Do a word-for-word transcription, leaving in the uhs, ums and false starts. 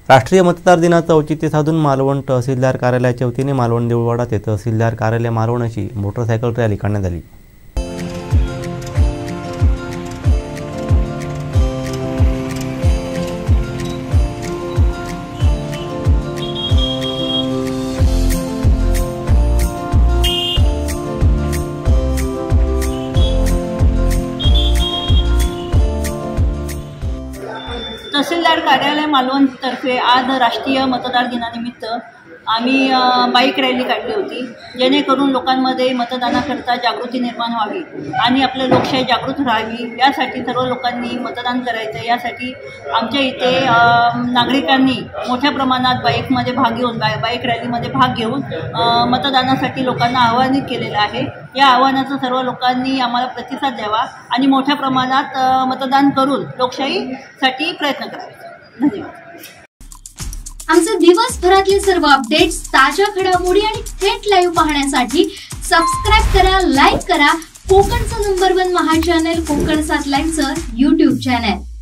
राष्ट्रीय मतदार दिनाचं औचित्य साधून मालवण तहसीलदार कार्यालयाच्या वतीने मालवण देऊळवाडा ते तहसीलदार कार्यालय मालवण अशी मोटरसायकल रॅली काढण्यात आली। तहसीलदार कार्यालय मालवण तर्फे आज राष्ट्रीय मतदार दिनानिमित्त आम्ही बाईक रॅली काढली होती, जेणेकरून लोकांमध्ये मतदानाकरता जागृती निर्माण व्हावी आणि आपलं लोकशाही जागृत राहावी यासाठी सर्व लोकांनी मतदान करायचं। यासाठी आमच्या इथे नागरिकांनी मोठ्या प्रमाणात बाईकमध्ये भाग घेऊन बाय बाईक रॅलीमध्ये भाग घेऊन मतदानासाठी लोकांना आवाहन केलेलं आहे। या आव्हानाचा सर्व लोकांनी आम्हाला प्रतिसाद द्यावा आणि मोठ्या प्रमाणात मतदान करून लोकशाहीसाठी प्रयत्न करायचा। धन्यवाद। आमचे दिवसभरातले सर्व अपडेट्स, ताज्या घडामोडी आणि थेट लाईव्ह पाहण्यासाठी सबस्क्राइब करा, लाईक करा कोकणचं नंबर वन महा चॅनल कोकण सात लाईव्हचं यूट्यूब चॅनल।